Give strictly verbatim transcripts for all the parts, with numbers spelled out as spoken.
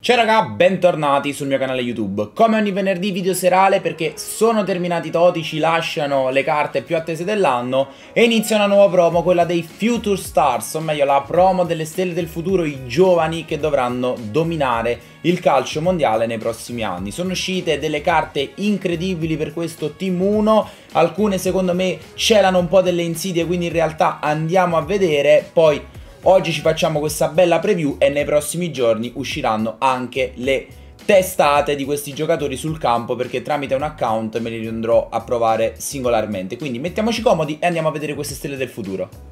Ciao raga, bentornati sul mio canale YouTube. Come ogni venerdì video serale, perché sono terminati i Toti, ci lasciano le carte più attese dell'anno e inizia una nuova promo, quella dei Future Stars, o meglio la promo delle stelle del futuro, i giovani che dovranno dominare il calcio mondiale nei prossimi anni. Sono uscite delle carte incredibili per questo Team uno, alcune secondo me celano un po' delle insidie, quindi in realtà andiamo a vedere. Poi oggi ci facciamo questa bella preview e nei prossimi giorni usciranno anche le testate di questi giocatori sul campo, perché tramite un account me li andrò a provare singolarmente. Quindi mettiamoci comodi e andiamo a vedere queste stelle del futuro.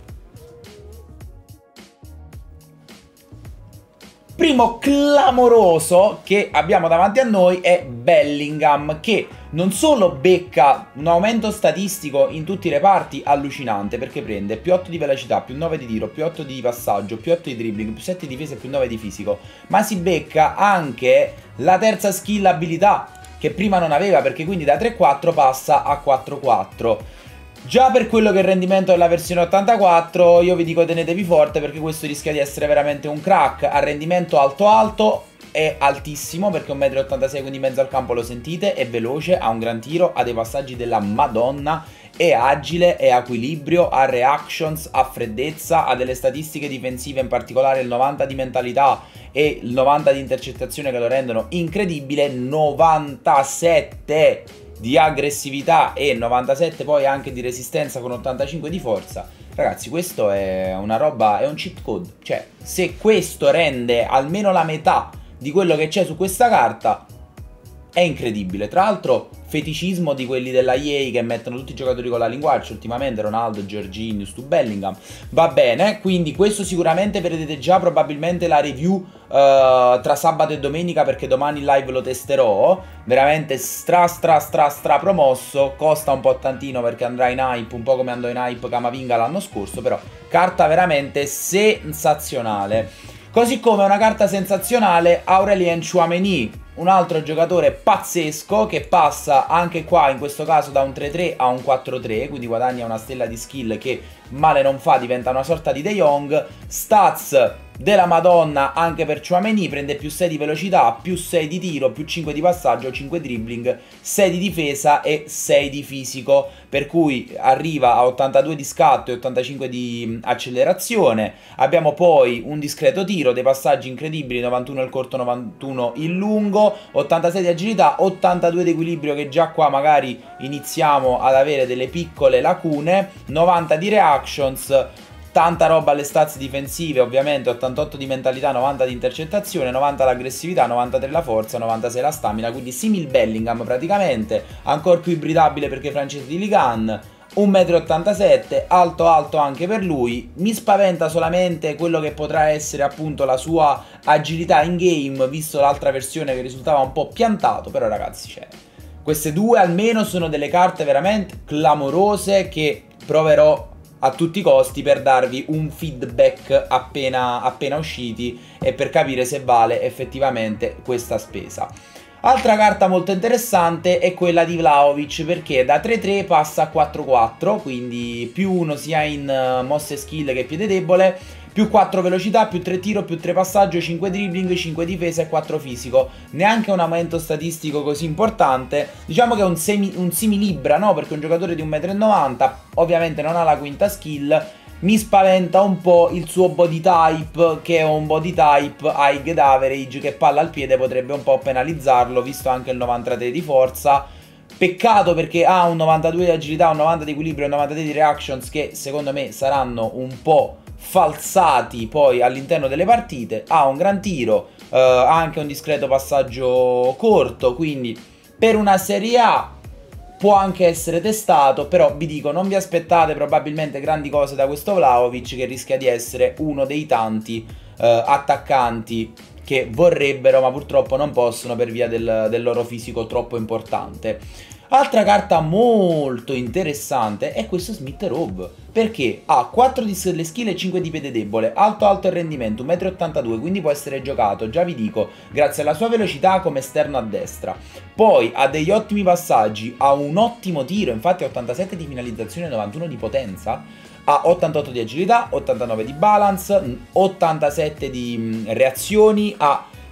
Primo clamoroso che abbiamo davanti a noi è Bellingham, che non solo becca un aumento statistico in tutti i reparti allucinante, perché prende più otto di velocità, più nove di tiro, più otto di passaggio, più otto di dribbling, più sette di difesa e più nove di fisico, ma si becca anche la terza skill abilità che prima non aveva, perché quindi da tre quattro passa a quattro quattro. Già per quello che è il rendimento della versione ottantaquattro io vi dico tenetevi forte, perché questo rischia di essere veramente un crack. Ha rendimento alto alto, è altissimo perché è un metro e ottantasei, quindi in mezzo al campo lo sentite, è veloce, ha un gran tiro, ha dei passaggi della Madonna, è agile, è equilibrio, ha reactions, ha freddezza, ha delle statistiche difensive, in particolare il novanta di mentalità e il novanta di intercettazione che lo rendono incredibile, novantasette di aggressività e novantasette poi anche di resistenza con ottantacinque di forza. Ragazzi, questo è una roba, è un cheat code. Cioè, se questo rende almeno la metà di quello che c'è su questa carta, è incredibile. Tra l'altro, feticismo di quelli della E A che mettono tutti i giocatori con la linguaccia ultimamente, Ronaldo, Jorginho, Stu Bellingham. Va bene, quindi questo sicuramente vedrete già probabilmente la review uh, tra sabato e domenica, perché domani in live lo testerò. Veramente stra stra stra stra promosso. Costa un po' tantino perché andrà in hype, un po' come andò in hype Camavinga l'anno scorso, però carta veramente sensazionale. Così come una carta sensazionale Aurelien Tchouaméni, un altro giocatore pazzesco che passa anche qua in questo caso da un tre tre a un quattro tre, quindi guadagna una stella di skill che male non fa, diventa una sorta di De Jong. Stats della Madonna anche per Tchouaméni, prende più sei di velocità, più sei di tiro, più cinque di passaggio, cinque dribbling, sei di difesa e sei di fisico, per cui arriva a ottantadue di scatto e ottantacinque di accelerazione. Abbiamo poi un discreto tiro, dei passaggi incredibili, novantuno il corto, novantuno il lungo, ottantasei di agilità, ottantadue di equilibrio, che già qua magari iniziamo ad avere delle piccole lacune, novanta di reactions, tanta roba alle stats difensive ovviamente, ottantotto di mentalità, novanta di intercettazione, novanta l'aggressività, novantatré la forza, novantasei la stamina, quindi simil Bellingham praticamente, ancora più ibridabile perché francese di Ligan, un metro e ottantasette, alto alto anche per lui. Mi spaventa solamente quello che potrà essere appunto la sua agilità in game, visto l'altra versione che risultava un po' piantato, però ragazzi, cioè, queste due almeno sono delle carte veramente clamorose che proverò a tutti i costi per darvi un feedback appena, appena usciti e per capire se vale effettivamente questa spesa. Altra carta molto interessante è quella di Vlahovic, perché da tre tre passa a quattro quattro, quindi più uno sia in uh, mosse skill che piede debole, più quattro velocità, più tre tiro, più tre passaggio, cinque dribbling, cinque difesa e quattro fisico. Neanche un aumento statistico così importante. Diciamo che è un, semi, un similibra, no? Perché un giocatore di un metro e novanta m ovviamente non ha la quinta skill. Mi spaventa un po' il suo body type, che è un body type high get average, che palla al piede potrebbe un po' penalizzarlo, visto anche il novantatré di forza. Peccato perché ha un novantadue di agilità, un novanta di equilibrio e un novantatré di reactions, che secondo me saranno un po' falsati poi all'interno delle partite. Ha un gran tiro, eh, ha anche un discreto passaggio corto, quindi per una Serie A può anche essere testato, però vi dico, non vi aspettate probabilmente grandi cose da questo Vlahovic, che rischia di essere uno dei tanti eh, attaccanti che vorrebbero ma purtroppo non possono per via del, del loro fisico troppo importante. Altra carta molto interessante è questo Smith Rowe, perché ha quattro di skill e cinque di piede debole, alto alto e rendimento, un metro e ottantadue, quindi può essere giocato, già vi dico, grazie alla sua velocità come esterno a destra. Poi ha degli ottimi passaggi, ha un ottimo tiro, infatti ha ottantasette di finalizzazione e novantuno di potenza, ha ottantotto di agilità, ottantanove di balance, ottantasette di reazioni, ha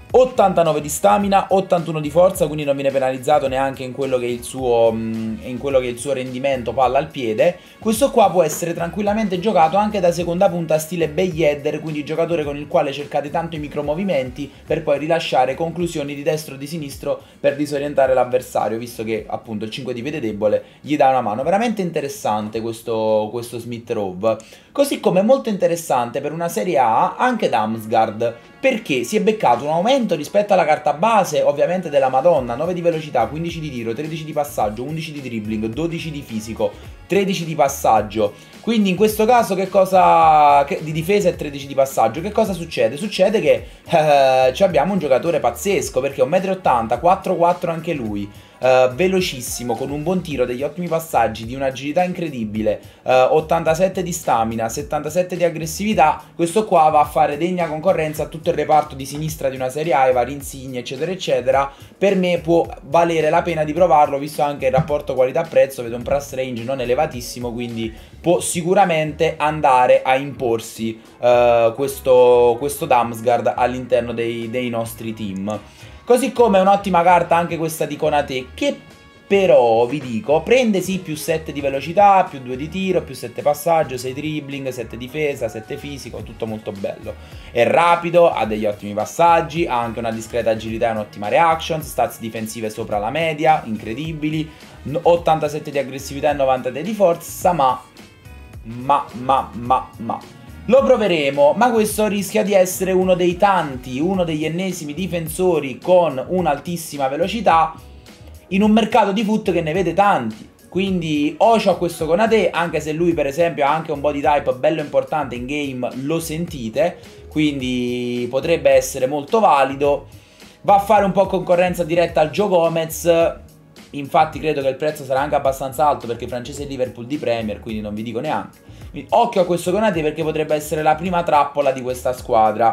ottantanove di stamina, ottantuno di forza, quindi non viene penalizzato neanche in quello che è il suo, in quello che è il suo rendimento palla al piede. Questo qua può essere tranquillamente giocato anche da seconda punta stile Bayheader, quindi giocatore con il quale cercate tanto i micromovimenti per poi rilasciare conclusioni di destro o di sinistro per disorientare l'avversario, visto che appunto il cinque di piede debole gli dà una mano. Veramente interessante questo, questo Smith Rowe. Così come molto interessante per una Serie A anche Damsgaard, perché si è beccato un aumento rispetto alla carta base, ovviamente della Madonna, nove di velocità, quindici di tiro, tredici di passaggio, undici di dribbling, dodici di fisico, tredici di passaggio. Quindi in questo caso che cosa... Che, di difesa e tredici di passaggio, che cosa succede? Succede che eh, abbiamo un giocatore pazzesco, perché è un metro e ottanta, quattro quattro anche lui. Uh, velocissimo, con un buon tiro, degli ottimi passaggi, di un'agilità incredibile, uh, ottantasette di stamina, settantasette di aggressività. Questo qua va a fare degna concorrenza a tutto il reparto di sinistra di una Serie A, i vari Insigne eccetera eccetera. Per me può valere la pena di provarlo, visto anche il rapporto qualità-prezzo, vedo un price range non elevatissimo, quindi può sicuramente andare a imporsi uh, questo, questo Damsgaard all'interno dei, dei nostri team. Così come è un'ottima carta anche questa di Konate, che però, vi dico, prende sì più sette di velocità, più due di tiro, più sette passaggio, sei dribbling, sette difesa, sette fisico, tutto molto bello. È rapido, ha degli ottimi passaggi, ha anche una discreta agilità e un'ottima reaction, stats difensive sopra la media, incredibili, ottantasette di aggressività e novantasei di forza, ma, ma, ma, ma, ma... lo proveremo, ma questo rischia di essere uno dei tanti, uno degli ennesimi difensori con un'altissima velocità in un mercato di foot che ne vede tanti. Quindi o c'ho questo Konate, anche se lui per esempio ha anche un body type bello importante in game, lo sentite, quindi potrebbe essere molto valido. Va a fare un po' concorrenza diretta al Joe Gomez. Infatti credo che il prezzo sarà anche abbastanza alto, perché francese e Liverpool di Premier, quindi non vi dico neanche. Quindi, occhio a questo Konate, perché potrebbe essere la prima trappola di questa squadra.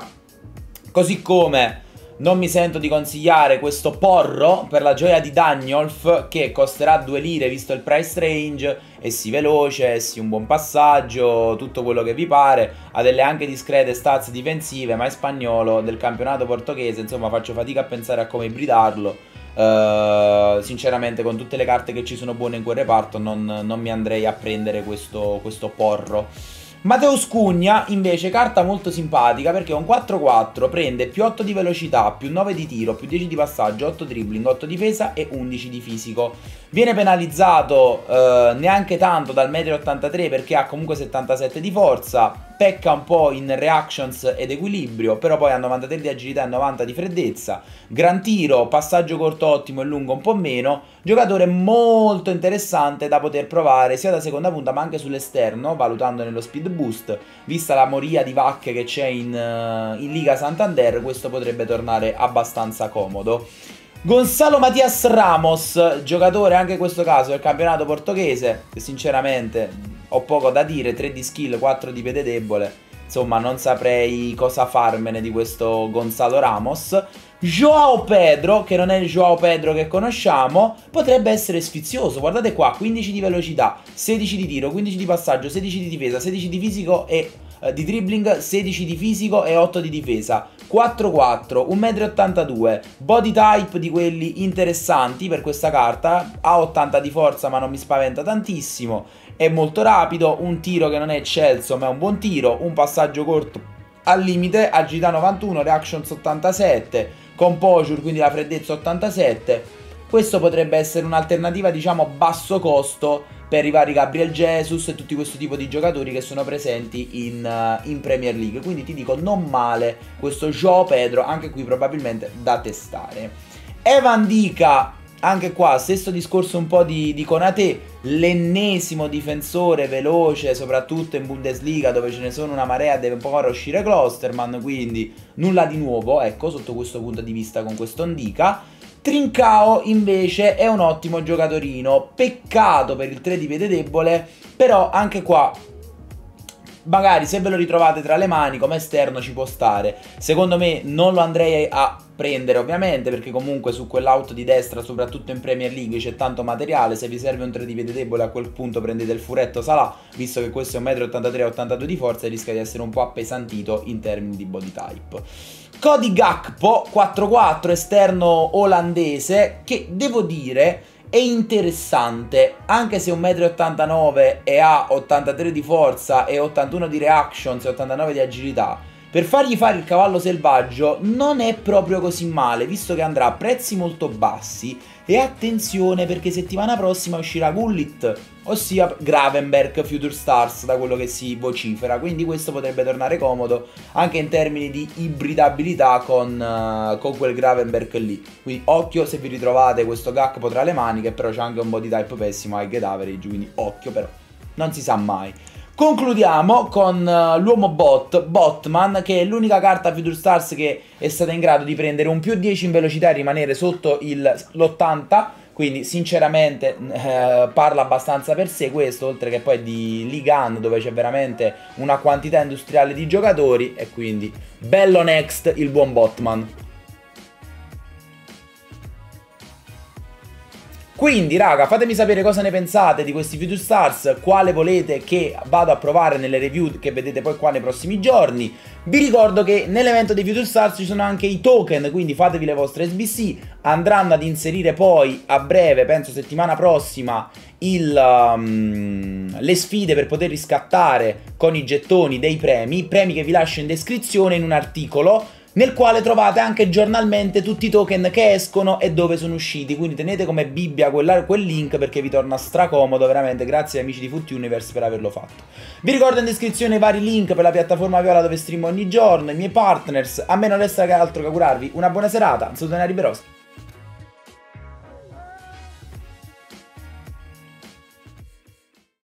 Così come non mi sento di consigliare questo Porro per la gioia di Dagnolf, che costerà due lire visto il price range, e sì veloce, e sì un buon passaggio, tutto quello che vi pare. Ha delle anche discrete stats difensive, ma è spagnolo del campionato portoghese, insomma faccio fatica a pensare a come ibridarlo. Uh, sinceramente con tutte le carte che ci sono buone in quel reparto non, non mi andrei a prendere questo, questo Porro. Mateus Cugna invece carta molto simpatica, perché è un quattro quattro, prende più otto di velocità, più nove di tiro, più dieci di passaggio, otto dribbling, otto difesa e undici di fisico. Viene penalizzato uh, neanche tanto dal uno e ottantatré metri, perché ha comunque settantasette di forza. Pecca un po' in reactions ed equilibrio, però poi ha novantatré di agilità e novanta di freddezza. Gran tiro, passaggio corto ottimo e lungo un po' meno. Giocatore molto interessante da poter provare sia da seconda punta ma anche sull'esterno, valutando nello speed boost. Vista la moria di vacche che c'è in, uh, in Liga Santander, questo potrebbe tornare abbastanza comodo. Gonzalo Matias Ramos, giocatore anche in questo caso del campionato portoghese, che sinceramente ho poco da dire, tre di skill, quattro di piede debole, insomma non saprei cosa farmene di questo Gonzalo Ramos. Joao Pedro, che non è il Joao Pedro che conosciamo, potrebbe essere sfizioso, guardate qua, quindici di velocità, sedici di tiro, quindici di passaggio, sedici di difesa, sedici di fisico e eh, di dribbling, sedici di fisico e otto di difesa, quattro quattro, un metro e ottantadue, body type di quelli interessanti per questa carta, ha ottanta di forza ma non mi spaventa tantissimo, è molto rapido, un tiro che non è eccelso ma è un buon tiro, un passaggio corto al limite, agilità novantuno, reactions ottantasette, composure, quindi la freddezza ottantasette. Questo potrebbe essere un'alternativa, diciamo, a basso costo per i vari Gabriel Jesus e tutti questo tipo di giocatori che sono presenti in, uh, in Premier League. Quindi ti dico, non male questo Joao Pedro, anche qui probabilmente da testare. Evan Dica, anche qua stesso discorso un po' di, di Konate, l'ennesimo difensore veloce, soprattutto in Bundesliga dove ce ne sono una marea, deve un po' far uscire Klosterman, quindi nulla di nuovo, ecco, sotto questo punto di vista con questo Ndica. Trincao invece è un ottimo giocatorino, peccato per il tre di piede debole, però anche qua magari se ve lo ritrovate tra le mani come esterno ci può stare. Secondo me non lo andrei a prendere ovviamente, perché comunque su quell'auto di destra, soprattutto in Premier League, c'è tanto materiale. Se vi serve un tre di piede debole, a quel punto prendete il furetto Salah, visto che questo è un ottantatré virgola ottantadue metri di forza e rischia di essere un po' appesantito in termini di body type. Cody Gakpo quattro quattro, esterno olandese, che devo dire è interessante, anche se un metro e ottantanove metri e ha ottantatré di forza e ottantuno di reactions e ottantanove di agilità. Per fargli fare il cavallo selvaggio non è proprio così male, visto che andrà a prezzi molto bassi. E attenzione, perché settimana prossima uscirà Gullit, ossia Gravenberch Future Stars, da quello che si vocifera. Quindi questo potrebbe tornare comodo anche in termini di ibridabilità con, uh, con quel Gravenberch lì. Quindi occhio se vi ritrovate questo Gakpo tra le mani, che però c'ha anche un body type pessimo, high get average, quindi occhio, però non si sa mai. Concludiamo con uh, l'uomo bot, Botman, che è l'unica carta Future Stars che è stata in grado di prendere un più dieci in velocità e rimanere sotto l'ottanta, quindi sinceramente eh, parla abbastanza per sé questo, oltre che poi di Ligue uno, dove c'è veramente una quantità industriale di giocatori, e quindi bello next il buon Botman. Quindi raga, fatemi sapere cosa ne pensate di questi Future Stars, quale volete che vado a provare nelle review che vedete poi qua nei prossimi giorni. Vi ricordo che nell'evento dei Future Stars ci sono anche i token, quindi fatevi le vostre S B C. Andranno ad inserire poi a breve, penso settimana prossima, il, um, le sfide per poter riscattare con i gettoni dei premi, premi che vi lascio in descrizione in un articolo, nel quale trovate anche giornalmente tutti i token che escono e dove sono usciti, quindi tenete come Bibbia quella, quel link, perché vi torna stracomodo, veramente grazie agli amici di Foot Universe per averlo fatto. Vi ricordo in descrizione i vari link per la piattaforma viola dove streamo ogni giorno, i miei partners. A me non resta che altro che augurarvi una buona serata, un saluto da Riberoski.